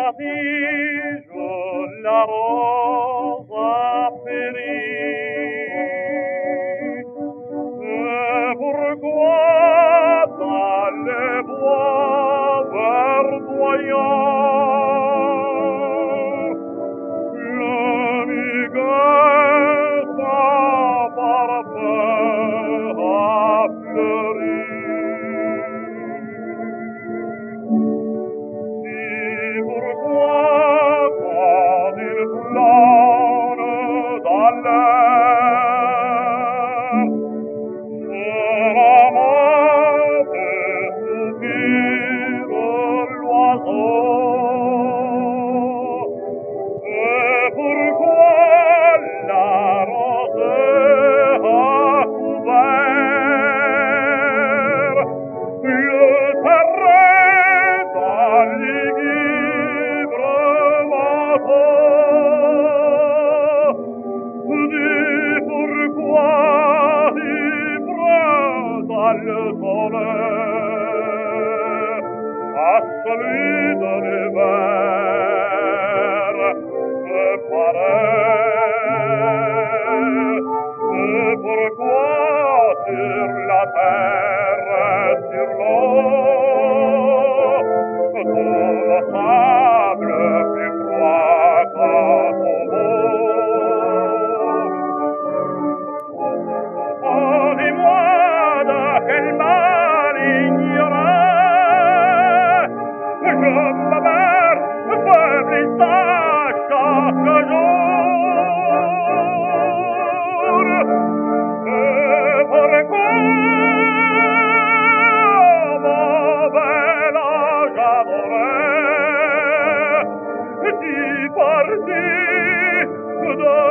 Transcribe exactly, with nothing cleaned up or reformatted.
adige la rosa périe. Et pourquoi dans les bois verdoyants la vigueur sans parfum a fleuri? Si pourquoi quand il plane dans l'air sur la main de soupir l'oiseau, et pourquoi la rosée a couvert le terrain dans l'ivre manteau? Dis pourquoi ivre dans le soleil à celui de l'hiver me paraît? Et pourquoi sur la terre, sur l'eau, tout le sable plus froid qu'un tombeau? Oh, dis-moi de quel mal ignorant je me meurs faiblissant chaque jour. Et pourquoi mon bel ange adoré, si parti de